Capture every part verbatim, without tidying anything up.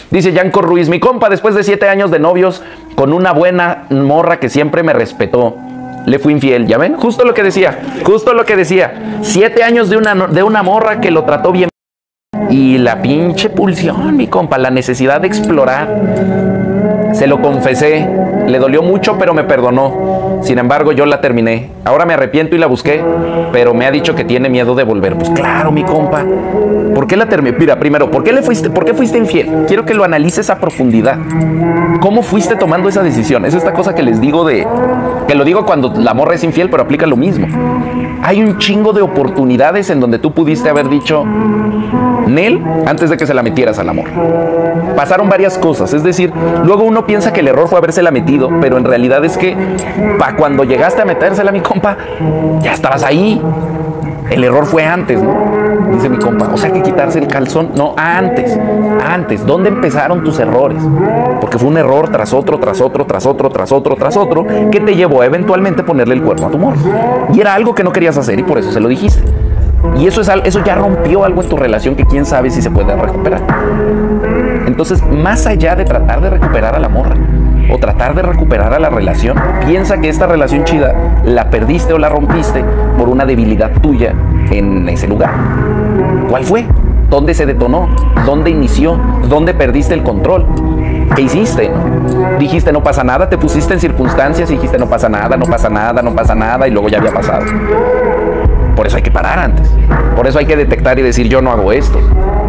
Dice Yanko Ruiz, mi compa, después de siete años de novios con una buena morra que siempre me respetó, le fui infiel. ¿Ya ven? Justo lo que decía, justo lo que decía. Siete años de una, de una morra que lo trató bien. Y la pinche pulsión, mi compa, la necesidad de explorar. Se lo confesé, le dolió mucho, pero me perdonó. Sin embargo, yo la terminé. Ahora me arrepiento y la busqué, pero me ha dicho que tiene miedo de volver. Pues claro, mi compa. ¿Por qué la terminé? Mira, primero, ¿por qué le fuiste, por qué fuiste infiel? Quiero que lo analices a profundidad. ¿Cómo fuiste tomando esa decisión? Es esta cosa que les digo de... Que lo digo cuando la morra es infiel, pero aplica lo mismo. Hay un chingo de oportunidades en donde tú pudiste haber dicho Nel antes de que se la metieras al amor. Pasaron varias cosas, es decir, luego uno piensa que el error fue habérsela metido, pero en realidad es que pa' cuando llegaste a metérsela, mi compa, ya estabas ahí. El error fue antes, ¿no? Dice mi compa. O sea que quitarse el calzón, no, antes, antes. ¿Dónde empezaron tus errores? Porque fue un error tras otro, tras otro, tras otro, tras otro, tras otro, que te llevó a eventualmente ponerle el cuerno a tu morro. Y era algo que no querías hacer y por eso se lo dijiste. Y eso, es, eso ya rompió algo en tu relación que quién sabe si se puede recuperar. Entonces, más allá de tratar de recuperar a la morra o tratar de recuperar a la relación, piensa que esta relación chida la perdiste o la rompiste por una debilidad tuya en ese lugar. ¿Cuál fue? ¿Dónde se detonó? ¿Dónde inició? ¿Dónde perdiste el control? ¿Qué hiciste? Dijiste no pasa nada, te pusiste en circunstancias y dijiste no pasa nada, no pasa nada, no pasa nada y luego ya había pasado. Por eso hay que parar antes. Por eso hay que detectar y decir yo no hago esto.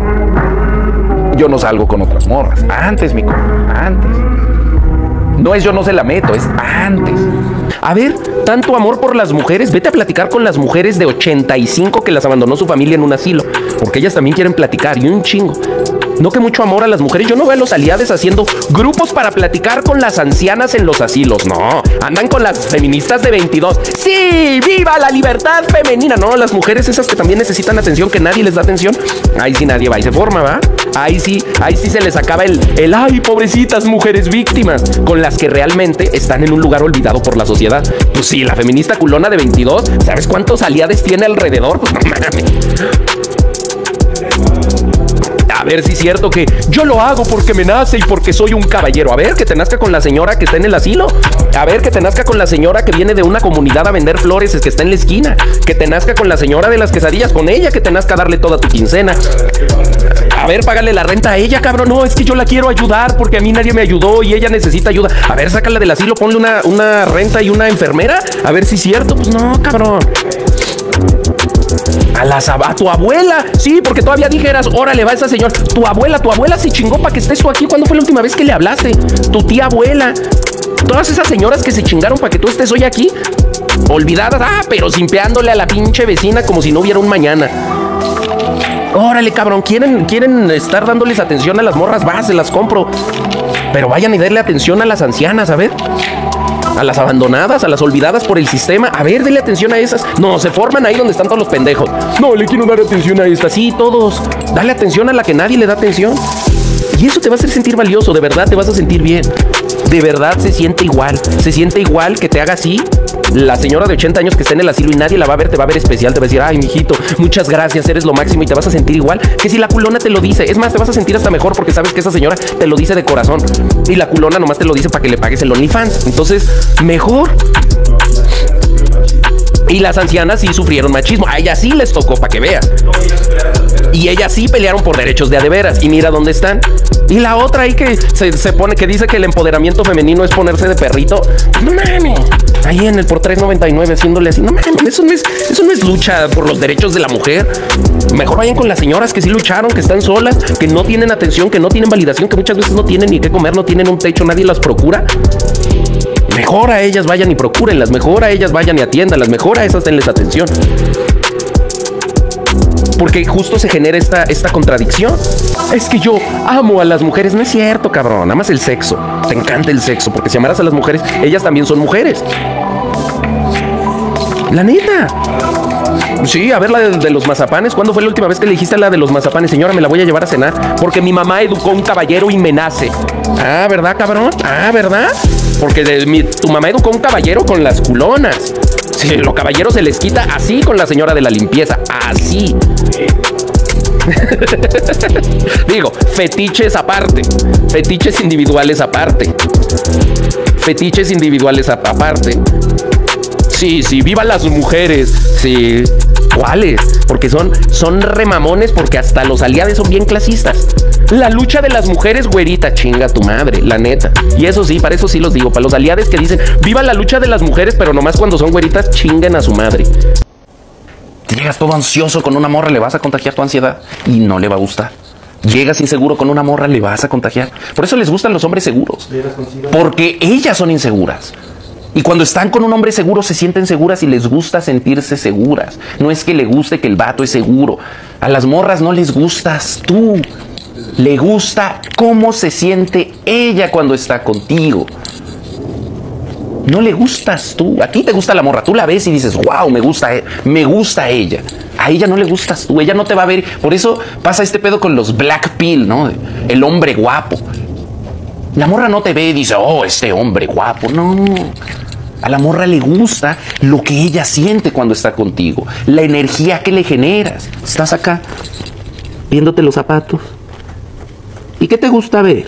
Yo no salgo con otras morras. Antes, mi compa, antes. No es yo no se la meto, es antes. A ver, tanto amor por las mujeres. Vete a platicar con las mujeres de ochenta y cinco que las abandonó su familia en un asilo, porque ellas también quieren platicar y un chingo. No que mucho amor a las mujeres. Yo no veo a los aliados haciendo grupos para platicar con las ancianas en los asilos. No, andan con las feministas de veintidós. ¡Sí! ¡Viva la libertad femenina! No, las mujeres esas que también necesitan atención, que nadie les da atención. Ahí sí nadie va y se forma, ¿va? Ahí sí, ahí sí se les acaba el, el ¡ay, pobrecitas mujeres víctimas! Con las que realmente están en un lugar olvidado por la sociedad. Pues sí, la feminista culona de veintidós, ¿sabes cuántos aliados tiene alrededor? Pues no mames. A ver si es cierto que yo lo hago porque me nace y porque soy un caballero. A ver, que te nazca con la señora que está en el asilo. A ver, que te nazca con la señora que viene de una comunidad a vender flores, es que está en la esquina. Que te nazca con la señora de las quesadillas, con ella, que te nazca darle toda tu quincena. A ver, págale la renta a ella, cabrón. No, es que yo la quiero ayudar porque a mí nadie me ayudó y ella necesita ayuda. A ver, sácala del asilo, ponle una, una renta y una enfermera. A ver si es cierto. Pues no, cabrón. A, la, a tu abuela, sí, porque todavía dijeras, órale, va esa señora. Tu abuela, tu abuela se chingó para que estés tú aquí. ¿Cuándo fue la última vez que le hablaste? Tu tía abuela. Todas esas señoras que se chingaron para que tú estés hoy aquí, olvidadas, ah, pero simpeándole a la pinche vecina como si no hubiera un mañana. Órale, cabrón, quieren, quieren estar dándoles atención a las morras, va, se las compro. Pero vayan y denle atención a las ancianas, a ver. A las abandonadas, a las olvidadas por el sistema. A ver, denle atención a esas. No, se forman ahí donde están todos los pendejos. No, le quiero dar atención a esta. Sí, todos. Dale atención a la que nadie le da atención. Y eso te va a hacer sentir valioso. De verdad te vas a sentir bien. De verdad se siente igual. Se siente igual que te haga así la señora de ochenta años que está en el asilo y nadie la va a ver, te va a ver especial, te va a decir, ay, mijito, muchas gracias, eres lo máximo, y te vas a sentir igual que si la culona te lo dice. Es más, te vas a sentir hasta mejor porque sabes que esa señora te lo dice de corazón y la culona nomás te lo dice para que le pagues el OnlyFans. Entonces, mejor. Y las ancianas sí sufrieron machismo. A ellas sí les tocó, para que veas. Y ellas sí pelearon por derechos de a de veras. Y mira dónde están. Y la otra ahí que se, se pone, que dice que el empoderamiento femenino es ponerse de perrito. No mames. Ahí en el por tres noventa y nueve haciéndole así. No mames, eso no es, eso no es lucha por los derechos de la mujer. Mejor vayan con las señoras que sí lucharon, que están solas, que no tienen atención, que no tienen validación, que muchas veces no tienen ni qué comer, no tienen un techo, nadie las procura. Mejor a ellas vayan y procúrenlas, mejor a ellas vayan y atiéndanlas, mejor a esas denles atención. Porque justo se genera esta, esta contradicción. Es que yo amo a las mujeres. No es cierto, cabrón. Amas el sexo. Te encanta el sexo. Porque si amaras a las mujeres, ellas también son mujeres. La neta. Sí, a ver la de, de los mazapanes. ¿Cuándo fue la última vez que le dijiste a la de los mazapanes? Señora, me la voy a llevar a cenar porque mi mamá educó un caballero y me nace. Ah, ¿verdad, cabrón? Ah, ¿verdad? Porque de, mi, tu mamá educó un caballero con las culonas. Sí, los caballeros se les quita así con la señora de la limpieza. Así. Digo, fetiches aparte. Fetiches individuales aparte. Fetiches individuales aparte. Sí, sí, viva las mujeres. Sí. ¿Cuáles? Porque son, son remamones, porque hasta los aliados son bien clasistas. La lucha de las mujeres, güerita, chinga tu madre, la neta. Y eso sí, para eso sí los digo. Para los aliados que dicen, viva la lucha de las mujeres, pero nomás cuando son güeritas, chinguen a su madre. Llegas todo ansioso con una morra, le vas a contagiar tu ansiedad y no le va a gustar. Llegas inseguro con una morra, le vas a contagiar. Por eso les gustan los hombres seguros. Porque ellas son inseguras. Y cuando están con un hombre seguro se sienten seguras y les gusta sentirse seguras. No es que le guste que el vato es seguro. A las morras no les gustas tú. Le gusta cómo se siente ella cuando está contigo. No le gustas tú. A ti te gusta la morra. Tú la ves y dices, wow, me gusta, me gusta ella. A ella no le gustas tú. Ella no te va a ver. Por eso pasa este pedo con los black pill, ¿no? El hombre guapo. La morra no te ve y dice, oh, este hombre guapo. No. A la morra le gusta lo que ella siente cuando está contigo. La energía que le generas. Estás acá viéndote los zapatos. ¿Y qué te gusta ver?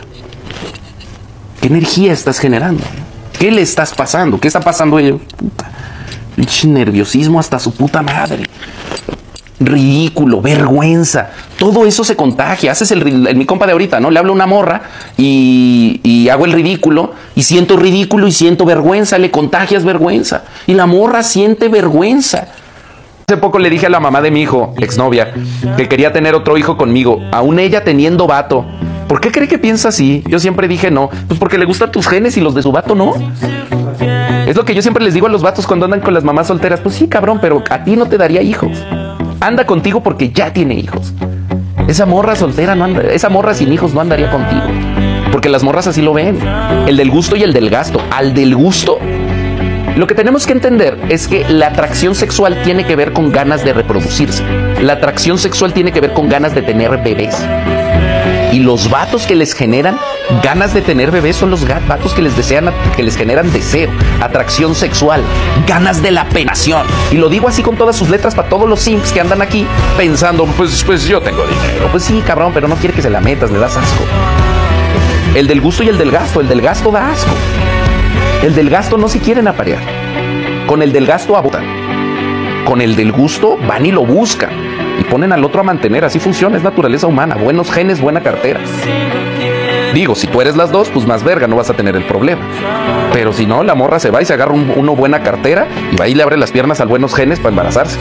¿Qué energía estás generando? ¿Qué le estás pasando? ¿Qué está pasando ella? Puta. Pinche nerviosismo hasta su puta madre. Ridículo, vergüenza. Todo eso se contagia. Haces el, el mi compa de ahorita, ¿no? Le hablo a una morra y, y hago el ridículo y siento ridículo y siento vergüenza. Le contagias vergüenza. Y la morra siente vergüenza. Hace poco le dije a la mamá de mi hijo, exnovia, que quería tener otro hijo conmigo. Aún ella teniendo vato. ¿Por qué cree que piensa así? Yo siempre dije no. Pues porque le gustan tus genes y los de su vato no. Es lo que yo siempre les digo a los vatos cuando andan con las mamás solteras. Pues sí, cabrón, pero a ti no te daría hijos. Anda contigo porque ya tiene hijos. Esa morra soltera no anda, esa morra sin hijos no andaría contigo. Porque las morras así lo ven. El del gusto y el del gasto. Al del gusto. Lo que tenemos que entender es que la atracción sexual tiene que ver con ganas de reproducirse. La atracción sexual tiene que ver con ganas de tener bebés. Y los vatos que les generan ganas de tener bebés son los vatos que les desean, que les generan deseo, atracción sexual, ganas de la penetración. Y lo digo así con todas sus letras para todos los simps que andan aquí pensando, pues, pues yo tengo dinero. Pues sí, cabrón, pero no quiere que se la metas, le das asco. El del gusto y el del gasto, el del gasto da asco. El del gasto no se quieren aparear. Con el del gasto abortan. Con el del gusto van y lo buscan. Y ponen al otro a mantener. Así funciona, es naturaleza humana. Buenos genes, buena cartera. Digo, si tú eres las dos, pues más verga, no vas a tener el problema. Pero si no, la morra se va y se agarra un, uno buena cartera y va y le abre las piernas al buenos genes para embarazarse.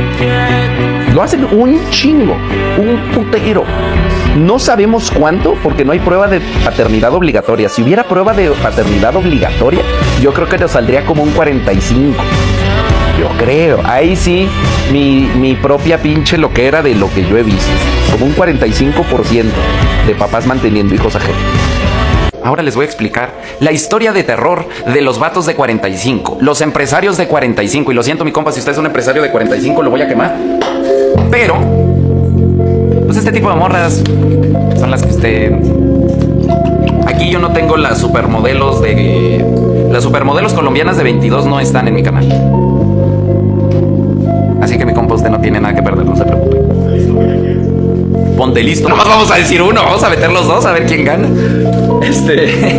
Lo hacen un chingo, un putero. No sabemos cuánto porque no hay prueba de paternidad obligatoria. Si hubiera prueba de paternidad obligatoria, yo creo que nos saldría como un cuarenta y cinco. Yo creo. Ahí sí, mi, mi propia pinche loquera de lo que yo he visto. Como un cuarenta y cinco por ciento de papás manteniendo hijos ajenos. Ahora les voy a explicar la historia de terror de los vatos de cuarenta y cinco. Los empresarios de cuarenta y cinco. Y lo siento, mi compa, si usted es un empresario de cuarenta y cinco, lo voy a quemar. Pero, pues este tipo de morras son las que usted... Aquí yo no tengo las supermodelos de... Las supermodelos colombianas de veintidós no están en mi canal. Así que mi compa, usted no tiene nada que perder, no se preocupe. Ponte listo. Nomás vamos a decir uno, vamos a meter los dos a ver quién gana. Este...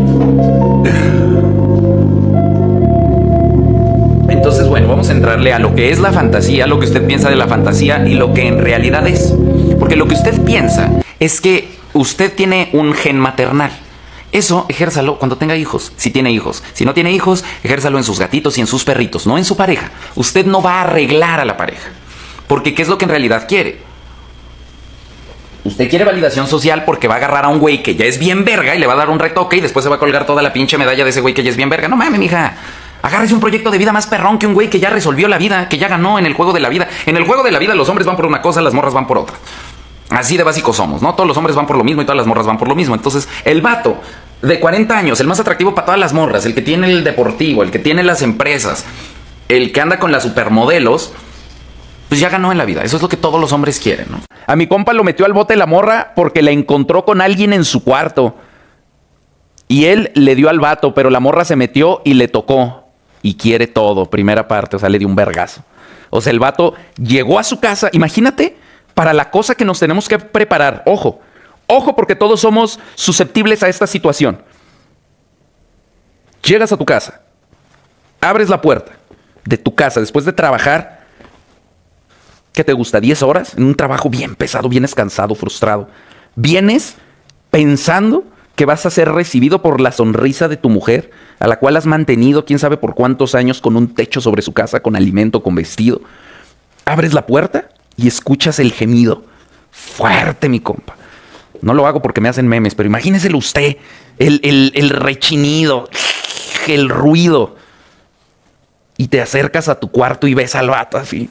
Entonces, bueno, vamos a entrarle a lo que es la fantasía, lo que usted piensa de la fantasía y lo que en realidad es. Porque lo que usted piensa es que usted tiene un gen maternal. Eso, ejérzalo cuando tenga hijos, si tiene hijos. Si no tiene hijos, ejérzalo en sus gatitos y en sus perritos, no en su pareja. Usted no va a arreglar a la pareja. Porque ¿qué es lo que en realidad quiere? Usted quiere validación social porque va a agarrar a un güey que ya es bien verga y le va a dar un retoque y después se va a colgar toda la pinche medalla de ese güey que ya es bien verga. No mames, mija. Agárrese un proyecto de vida más perrón que un güey que ya resolvió la vida, que ya ganó en el juego de la vida. En el juego de la vida los hombres van por una cosa, las morras van por otra. Así de básicos somos, ¿no? Todos los hombres van por lo mismo y todas las morras van por lo mismo. Entonces, el vato de cuarenta años, el más atractivo para todas las morras, el que tiene el deportivo, el que tiene las empresas, el que anda con las supermodelos, pues ya ganó en la vida. Eso es lo que todos los hombres quieren, ¿no? A mi compa lo metió al bote la morra porque la encontró con alguien en su cuarto. Y él le dio al vato, pero la morra se metió y le tocó. Y quiere todo, primera parte, o sea, le dio un vergazo. O sea, el vato llegó a su casa, imagínate, para la cosa que nos tenemos que preparar. Ojo, ojo, porque todos somos susceptibles a esta situación. Llegas a tu casa, abres la puerta de tu casa después de trabajar, ¿qué te gusta? ¿diez horas? En un trabajo bien pesado, vienes cansado, frustrado. Vienes pensando que vas a ser recibido por la sonrisa de tu mujer, a la cual has mantenido quién sabe por cuántos años con un techo sobre su casa, con alimento, con vestido. Abres la puerta y escuchas el gemido. Fuerte, mi compa. No lo hago porque me hacen memes, pero imagíneselo usted. El, el, el rechinido, el ruido. Y te acercas a tu cuarto y ves al vato así,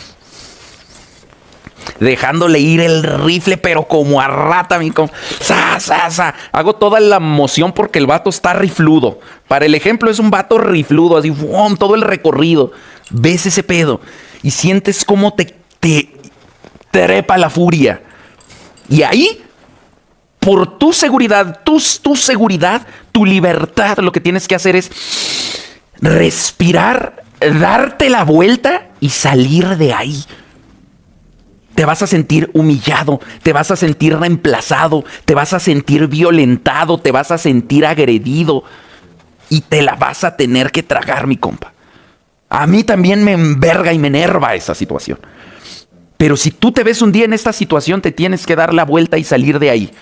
dejándole ir el rifle, pero como a rata, mi compa. Sa, sa, sa. Hago toda la emoción porque el vato está rifludo. Para el ejemplo, es un vato rifludo, así, ¡fum! Todo el recorrido. Ves ese pedo y sientes cómo te, te trepa la furia. Y ahí, por tu seguridad, tu, tu seguridad, tu libertad, lo que tienes que hacer es respirar, darte la vuelta y salir de ahí. Te vas a sentir humillado, te vas a sentir reemplazado, te vas a sentir violentado, te vas a sentir agredido y te la vas a tener que tragar, mi compa. A mí también me enverga y me enerva esa situación. Pero si tú te ves un día en esta situación, te tienes que dar la vuelta y salir de ahí.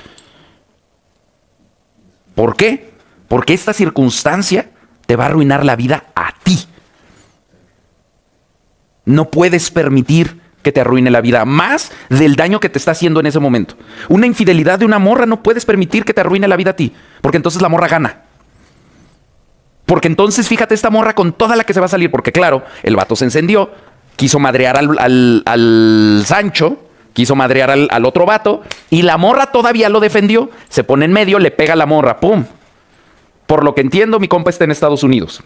¿Por qué? Porque esta circunstancia te va a arruinar la vida a ti. No puedes permitir que te arruine la vida, más del daño que te está haciendo en ese momento. Una infidelidad de una morra no puedes permitir que te arruine la vida a ti, porque entonces la morra gana. Porque entonces fíjate esta morra con toda la que se va a salir, porque claro, el vato se encendió, quiso madrear al, al, al Sancho, quiso madrear al, al otro vato, y la morra todavía lo defendió, se pone en medio, le pega a la morra, ¡pum! Por lo que entiendo, mi compa está en Estados Unidos.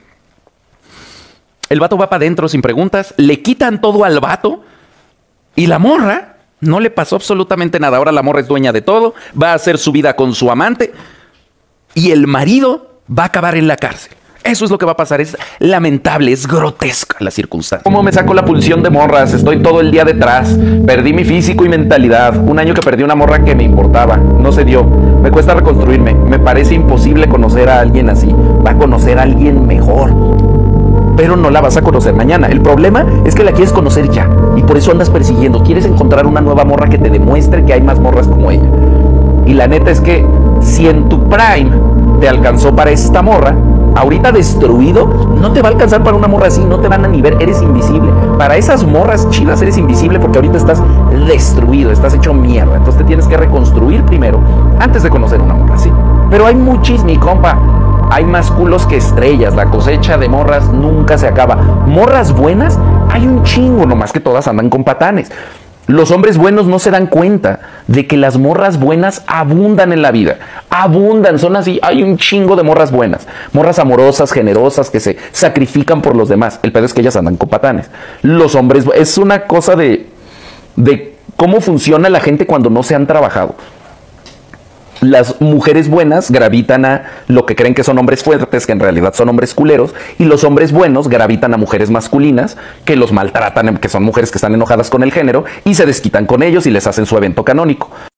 El vato va para adentro sin preguntas, le quitan todo al vato, y la morra no le pasó absolutamente nada. Ahora la morra es dueña de todo, va a hacer su vida con su amante y el marido va a acabar en la cárcel. Eso es lo que va a pasar. Es lamentable, es grotesca la circunstancia. ¿Cómo me saco la pulsión de morras? Estoy todo el día detrás. Perdí mi físico y mentalidad. Un año que perdí una morra que me importaba. No se dio. Me cuesta reconstruirme. Me parece imposible conocer a alguien así. Va a conocer a alguien mejor, pero no la vas a conocer mañana. El problema es que la quieres conocer ya y por eso andas persiguiendo. Quieres encontrar una nueva morra que te demuestre que hay más morras como ella. Y la neta es que si en tu prime te alcanzó para esta morra, ahorita destruido, no te va a alcanzar para una morra así. No te van a ni ver, eres invisible. Para esas morras chidas eres invisible porque ahorita estás destruido, estás hecho mierda. Entonces te tienes que reconstruir primero antes de conocer una morra así. Pero hay muchísimo, mi compa. Hay más culos que estrellas. La cosecha de morras nunca se acaba. Morras buenas hay un chingo, nomás que todas andan con patanes. Los hombres buenos no se dan cuenta de que las morras buenas abundan en la vida. Abundan, son así. Hay un chingo de morras buenas. Morras amorosas, generosas, que se sacrifican por los demás. El pedo es que ellas andan con patanes. Los hombres, es una cosa de, de cómo funciona la gente cuando no se han trabajado. Las mujeres buenas gravitan a lo que creen que son hombres fuertes, que en realidad son hombres culeros, y los hombres buenos gravitan a mujeres masculinas que los maltratan, que son mujeres que están enojadas con el género y se desquitan con ellos y les hacen su evento canónico.